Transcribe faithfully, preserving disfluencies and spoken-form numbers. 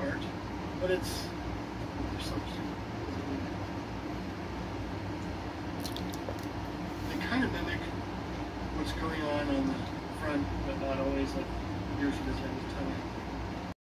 art, but it's there's some. They kind of mimic what's going on on the